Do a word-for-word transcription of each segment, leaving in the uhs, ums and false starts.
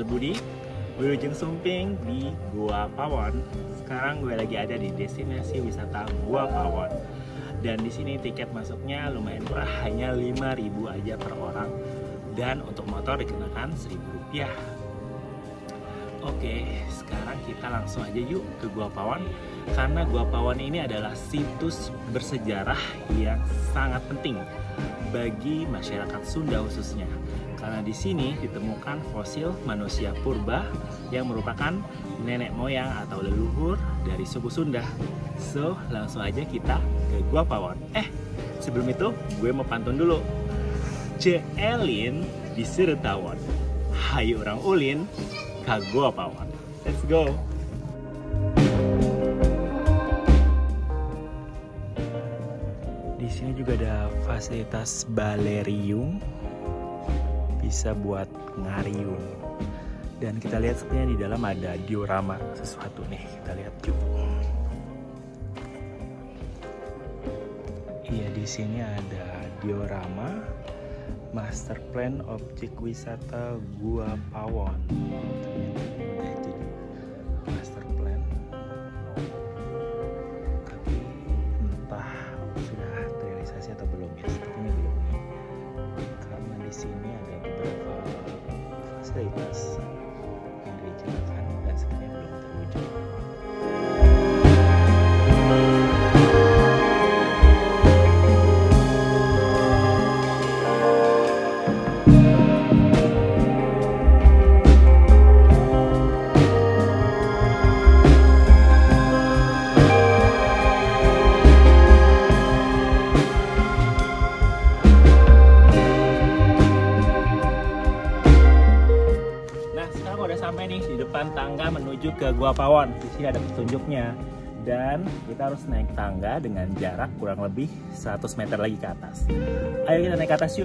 sahabat Budi, Wilujeng Sumping di Gua Pawon. Sekarang gue lagi ada di destinasi wisata Gua Pawon. Dan di sini tiket masuknya lumayan murah, hanya lima ribu aja per orang. Dan untuk motor dikenakan seribu rupiah. Oke, sekarang kita langsung aja yuk ke Gua Pawon. Karena Gua Pawon ini adalah situs bersejarah yang sangat penting bagi masyarakat Sunda khususnya. Karena di sini ditemukan fosil manusia purba yang merupakan nenek moyang atau leluhur dari suku Sunda. So, langsung aja kita ke Gua Pawon. Eh, sebelum itu gue mau pantun dulu. Ceelin di Siretawon, hayu orang ulin ka Gua Pawon. Let's go. Di sini juga ada fasilitas balerium, bisa buat ngariung. Dan kita lihat sepertinya di dalam ada diorama sesuatu nih, kita lihat yuk. Iya, di sini ada diorama Master Plan Objek Wisata Gua Pawon. Udah jadi master plan, tapi entah sudah terrealisasi atau belum ya. Sepertinya belum nih, karena di sini ada beberapa fasilitas yang direncanakan dan sebenarnya belum terwujud. Sampai nih di depan tangga menuju ke Gua Pawon. Di sini ada petunjuknya dan kita harus naik tangga dengan jarak kurang lebih seratus meter lagi ke atas. Ayo kita naik ke atas yuk.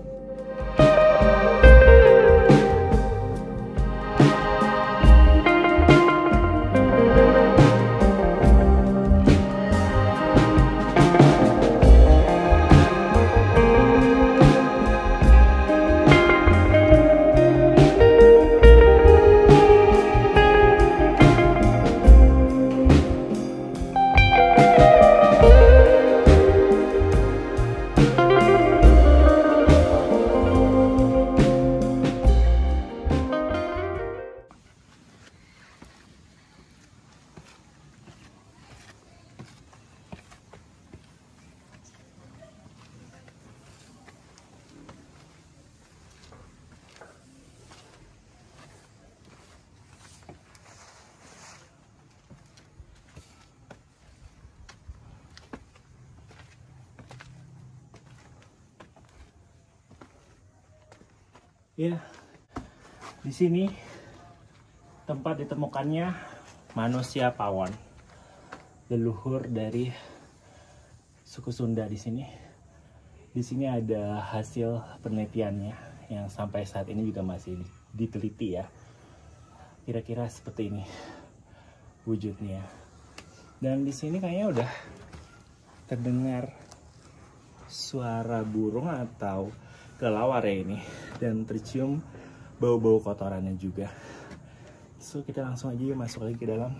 Ya, di sini tempat ditemukannya manusia pawon, leluhur dari suku Sunda di sini. Di sini ada hasil penelitiannya yang sampai saat ini juga masih diteliti ya. Kira-kira seperti ini wujudnya. Dan di sini kayaknya udah terdengar suara burung atau kelawar ya ini, dan tercium bau-bau kotorannya juga. So kita langsung aja yuk masuk lagi ke dalam.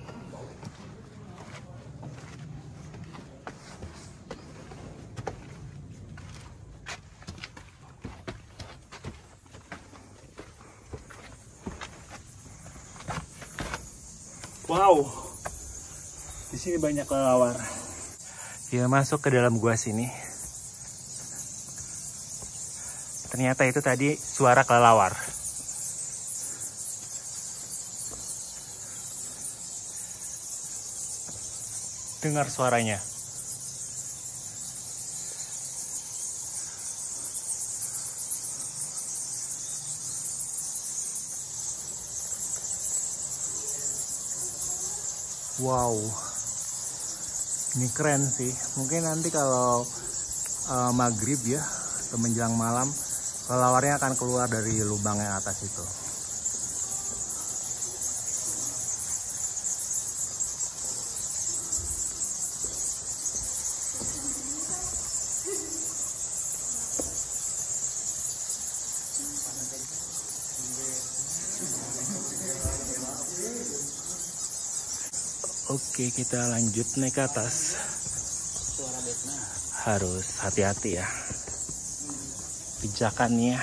Wow, di sini banyak kelawar. Kita masuk ke dalam gua sini. Ternyata itu tadi suara kelelawar. Dengar suaranya. Wow, ini keren sih. Mungkin nanti kalau uh, maghrib ya, atau menjelang malam, kelelawarnya akan keluar dari lubang yang atas itu. Oke, kita lanjut naik ke atas. Harus hati-hati ya pijakannya.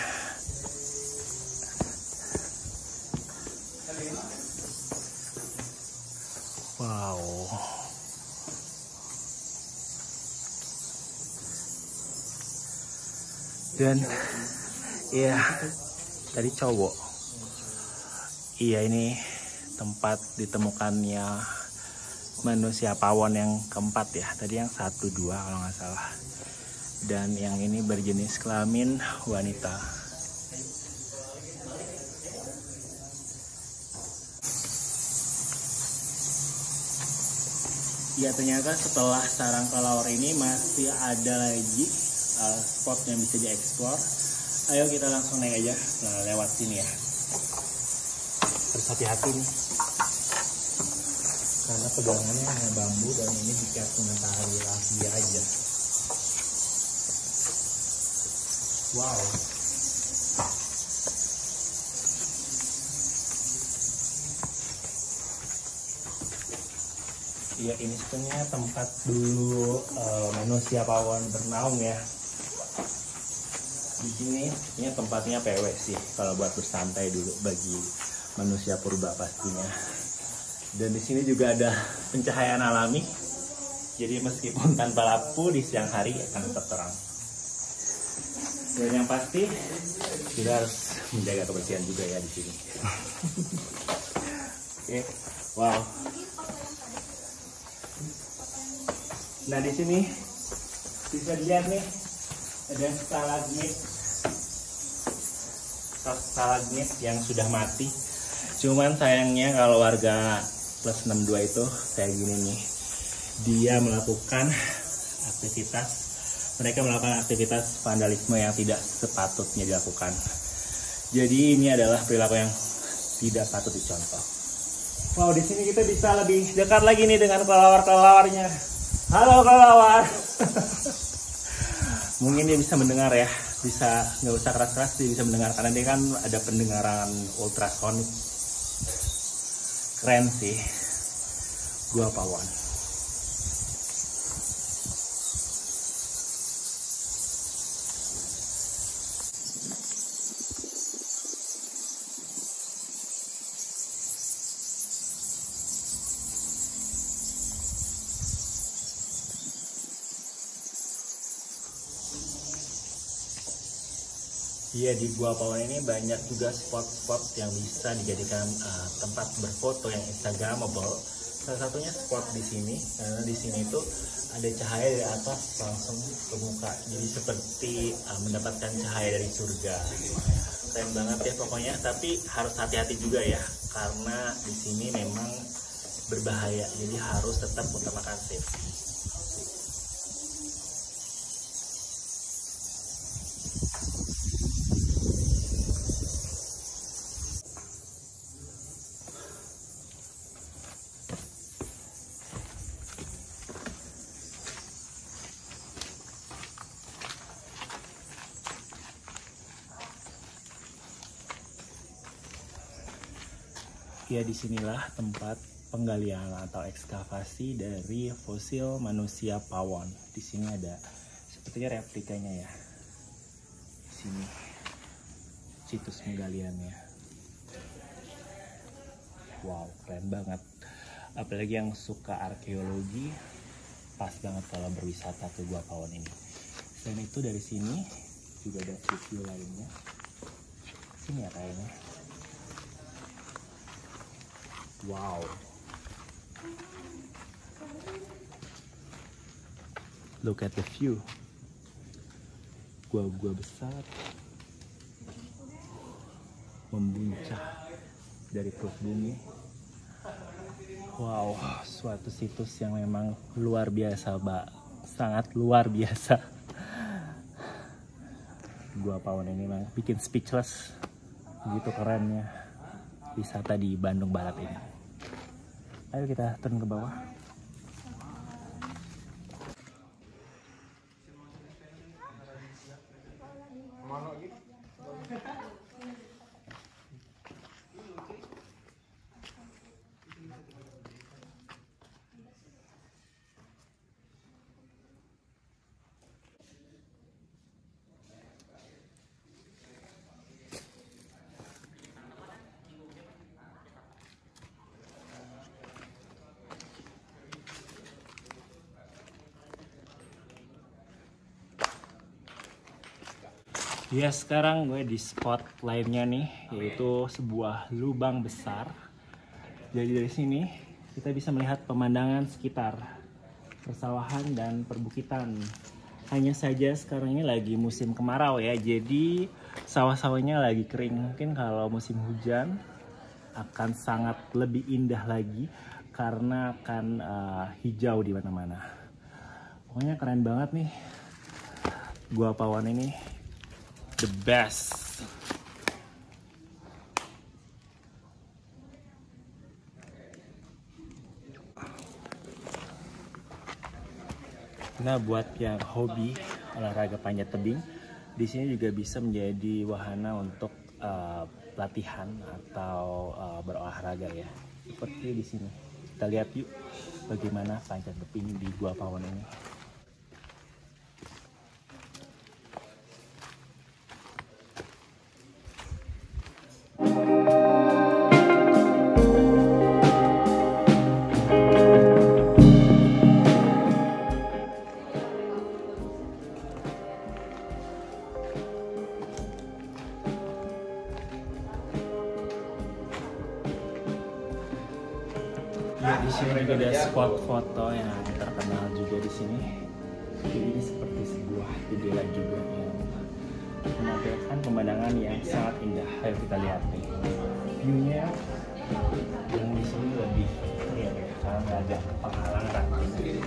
Wow. Dan iya, tadi cowok. Iya, ini tempat ditemukannya manusia pawon yang keempat ya. Tadi yang satu dua kalau nggak salah. Dan yang ini berjenis kelamin wanita. Ya, ternyata setelah sarang kelelawar ini masih ada lagi uh, spot yang bisa dieksplor. Ayo kita langsung naik aja. Nah, lewat sini ya. Harus hati-hati nih. Karena pegangannya hanya bambu dan ini dicat matahari lagi aja. Wow. Ya, ini sebenarnya tempat dulu uh, manusia pawon bernaung ya. Di sini ini tempatnya P W sih kalau buat bersantai dulu bagi manusia purba pastinya. Dan di sini juga ada pencahayaan alami. Jadi meskipun tanpa lampu di siang hari akan tetap terang. Dan yang pasti kita harus menjaga kebersihan juga ya di sini. Oke, wow. Nah, di sini bisa dilihat nih ada stalagmit, stalagmit yang sudah mati. Cuman sayangnya kalau warga plus enam puluh dua itu kayak gini nih, dia melakukan aktivitas, mereka melakukan aktivitas vandalisme yang tidak sepatutnya dilakukan. Jadi ini adalah perilaku yang tidak patut dicontoh. Wow, di sini kita bisa lebih dekat lagi nih dengan kelelawar-kelelawarnya. Halo kelelawar. Mungkin dia bisa mendengar ya, bisa nggak usah keras-keras, dia bisa mendengar karena dia kan ada pendengaran ultrasonik. Keren sih, gua pawon. Iya, di Gua Pawon ini banyak juga spot-spot yang bisa dijadikan uh, tempat berfoto yang instagramable. Salah satunya spot di sini, karena di sini itu ada cahaya dari atas langsung ke muka. Jadi seperti uh, mendapatkan cahaya dari surga. Keren banget ya pokoknya, tapi harus hati-hati juga ya, karena di sini memang berbahaya. Jadi harus tetap utamakan safety. Ya, disinilah tempat penggalian atau ekskavasi dari fosil manusia pawon. Di sini ada sepertinya replikanya ya. Di sini situs penggaliannya. Wow, keren banget. Apalagi yang suka arkeologi, pas banget kalau berwisata ke Gua Pawon ini. Selain itu dari sini juga ada view lainnya. Sini ya kayaknya. Wow. Look at the view. Gua-gua besar membuncah dari perut bumi. Wow, suatu situs yang memang luar biasa, Mbak. Sangat luar biasa. Gua Pawon ini memang bikin speechless. Begitu kerennya wisata di Bandung Barat ini. Ayo kita turun ke bawah. Ya, sekarang gue di spot lainnya nih, yaitu sebuah lubang besar. Jadi dari sini kita bisa melihat pemandangan sekitar persawahan dan perbukitan. Hanya saja sekarang ini lagi musim kemarau ya, jadi sawah-sawahnya lagi kering. Mungkin kalau musim hujan akan sangat lebih indah lagi karena akan uh, hijau di mana-mana. Pokoknya keren banget nih. Gua Pawon ini the best. Nah, buat yang hobi olahraga panjat tebing, di sini juga bisa menjadi wahana untuk uh, latihan atau uh, berolahraga ya. Seperti di sini. Kita lihat yuk bagaimana panjat tebing di Gua Pawon ini. Ya, di sini juga ada spot foto yang terkenal juga di sini. Jadi ini seperti sebuah jendela juga yang menampilkan pemandangan yang sangat indah. Ayo kita lihat nih. View-nya yang di sini lebih clear ya, karena nggak ada penghalang ranting.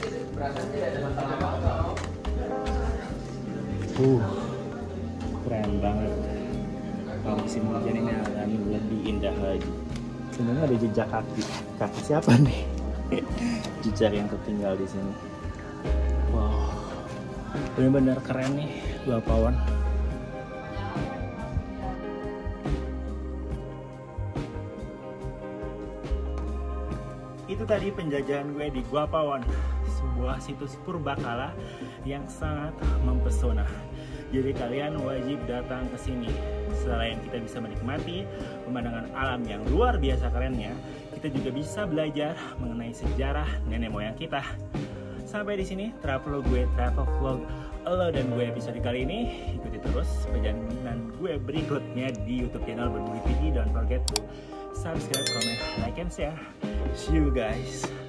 Uh, keren banget. Kalau musim hujan ini akan lebih indah lagi. Sebenarnya ada jejak kaki. Kaki siapa nih? Jejak yang tertinggal di sini. Wow, benar-benar keren nih Gua Pawon. Itu tadi penjajahan gue di Gua Pawon, sebuah situs purbakala yang sangat mempesona. Jadi kalian wajib datang ke sini. Selain kita bisa menikmati pemandangan alam yang luar biasa kerennya, kita juga bisa belajar mengenai sejarah nenek moyang kita. Sampai di sini travel gue, travel vlog lo dan gue episode kali ini. Ikuti terus perjalanan gue berikutnya di YouTube channel Berbudi T V. Don't forget to subscribe, comment, like, and share. See you guys.